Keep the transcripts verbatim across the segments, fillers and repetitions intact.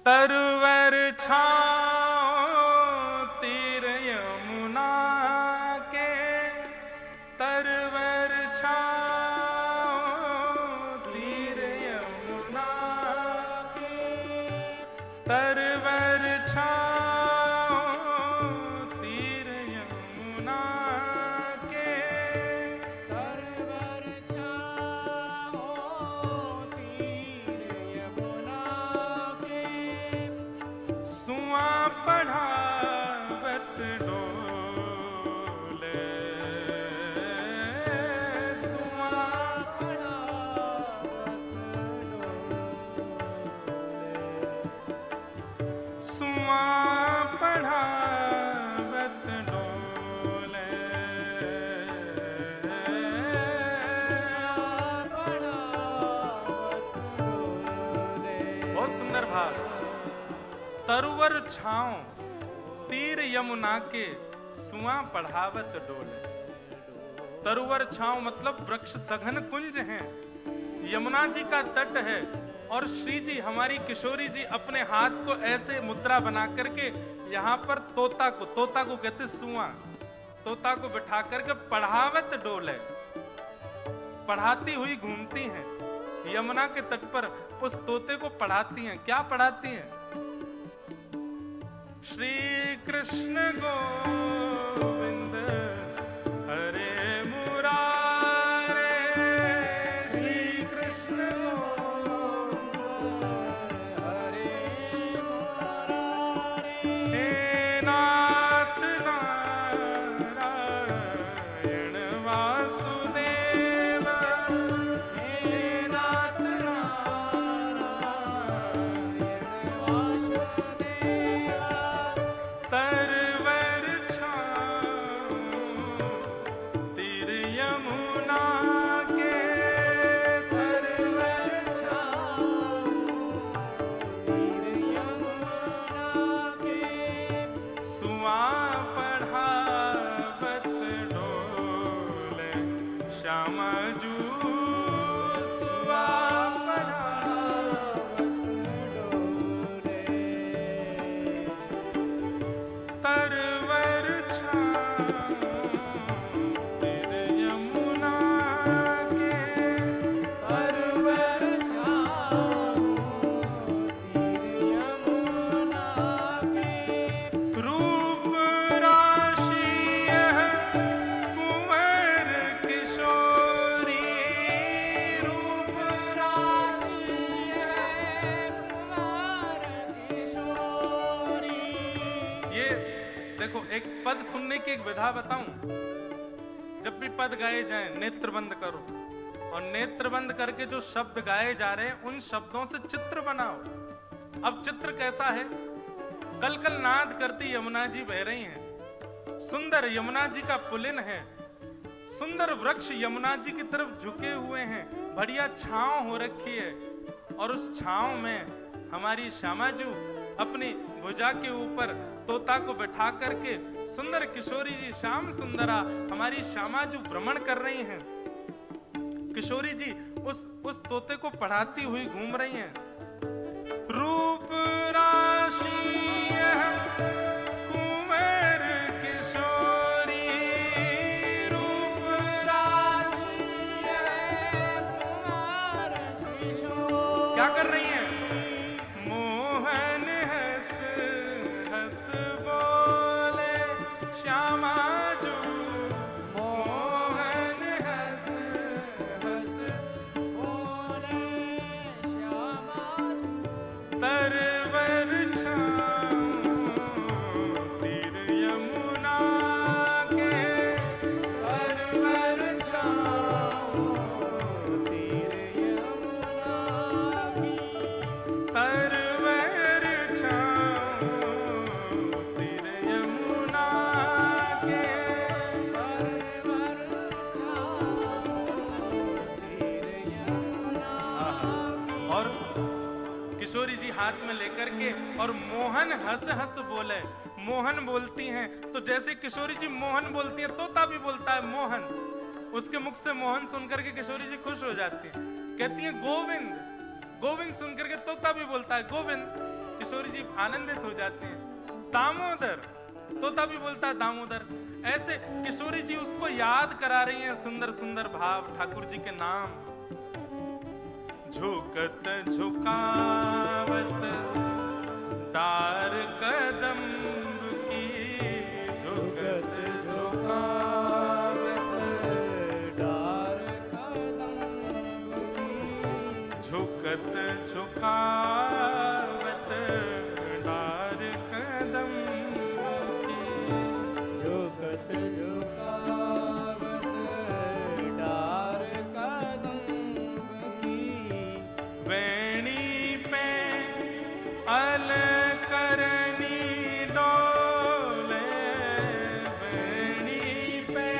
तरवर छाओ तीर यमुना के, तरवर छाओ तीर यमुना के, तरवर छाओ तीर यमुना के, तरवर छाओ तीर यमुना के, सुआ पढ़ावत डोले, सुआ सुआ पढ़ावत डोले, बहुत सुंदर भाव। तरुवर छाओ तीर यमुना के, सुआ पढ़ावत डोले। तरुवर छाओ मतलब वृक्ष सघन कुंज हैं, यमुना जी का तट है, और श्री जी हमारी किशोरी जी अपने हाथ को ऐसे मुद्रा बना करके यहाँ पर तोता को, तोता को कहते सुआ, तोता को बिठा करके पढ़ावत डोले, पढ़ाती हुई घूमती हैं यमुना के तट पर, उस तोते को पढ़ाती हैं। क्या पढ़ाती हैं? श्री कृष्ण गोविंद हरे मुरारे, श्री कृष्ण गोविंद हरे मुरारे, हे नाथ नारायण वासुदेव, हे नाथ नारायण वासुदेव, तरवर छाओ तीर यमुना के, तरवर छाओ तीर यमुना के, सुआ पढ़ावत डोले, श्यामा जू सुआ पढ़ावत डोले, तरवर छाओ तीर यमुना के, तरवर छाओ तीर यमुना के, रूप राशि यह कुंवर किशोरी, रूप राशि है कुमार किशोरी। ये देखो, एक पद सुनने की एक विधा बताऊं। जब भी पद गाए जाएं, नेत्र बंद करो, और नेत्र बंद करके जो शब्द गाए जा रहे हैं उन शब्दों से चित्र बनाओ। अब चित्र कैसा है? कल कल नाद करती यमुना जी बह रही हैं, सुंदर यमुना जी का पुलिन है, सुंदर वृक्ष यमुना जी की तरफ झुके हुए हैं, बढ़िया छांव हो रखी है, और उस छांव में हमारी श्यामा जी अपनी भुजा के ऊपर तोता को बैठा करके, सुंदर किशोरी जी श्याम सुंदरा हमारी श्यामा जी भ्रमण कर रही हैं। किशोरी जी उस उस तोते को पढ़ाती हुई घूम रही हैं। रूप राशि यह कुंवर किशोरी, रूप राशि है कुमार किशोरी। क्या कर रही हैं? मोहन हंस हंस बोले श्यामा जू, मोहन हंस हंस बोले श्यामा तरवर छाओ तीर यमुना के, तरवर छाओ तीर यमुना की, तरवर छाओ तीर यमुना के, तरवर छाओ तीर यमुना की। और किशोरी जी हाथ में लेकर के, और मोहन हंस हंस बोले। मोहन बोलती हैं तो जैसे किशोरी जी मोहन बोलती हैं, तोता भी बोलता है मोहन। उसके मुख से मोहन सुनकर के किशोरी जी खुश हो जाती हैं, कहती हैं गोविंद। गोविंद सुनकर के तोता भी बोलता है गोविंद। किशोरी जी आनंदित हो जाते हैं। दामोदर, तोता भी बोलता है दामोदर। ऐसे किशोरी जी उसको याद करा रही हैं सुंदर सुंदर भाव ठाकुर जी के नाम। झुकत झुकावत तार कदम की, झुकत झुकावत डार कदम की, झुकत झुकावत डार कदम की, झुकत झुकावत डार कदम की, वेणी पे अलकरनी डोले, वेणी पे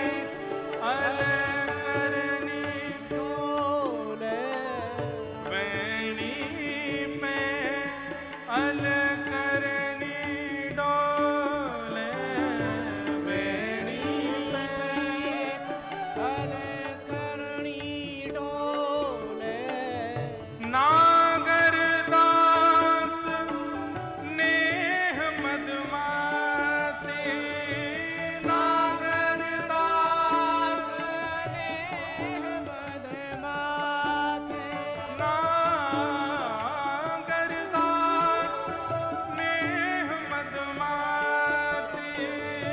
अलकरनी डोले, वेणी पे अलकरनी डोले, वेणी पे अलकरणी डोले, नागर दास नेह मदमाते, नागर दास नेह मदमाते, नागर दास नेह मदमाते,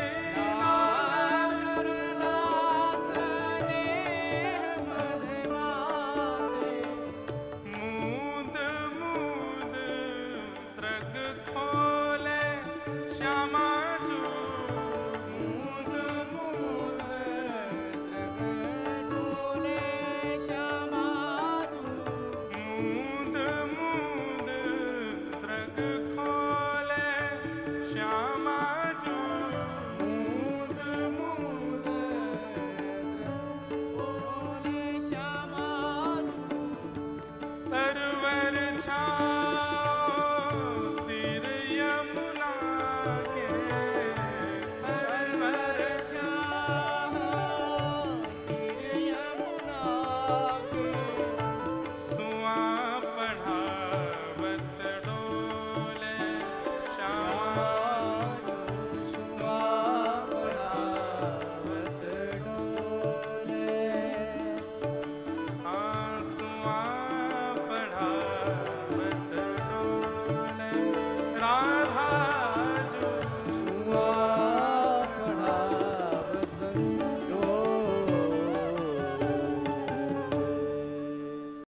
नागर दास नेह मदमाते, मूद मूद त्रग खोले श्यामा जू, मूद मूद त्रग डोले श्यामा जू, मूद मूद त्रग खोले श्यामा जू, मूद मूद त्रग डोले श्यामा जू, तरवर छा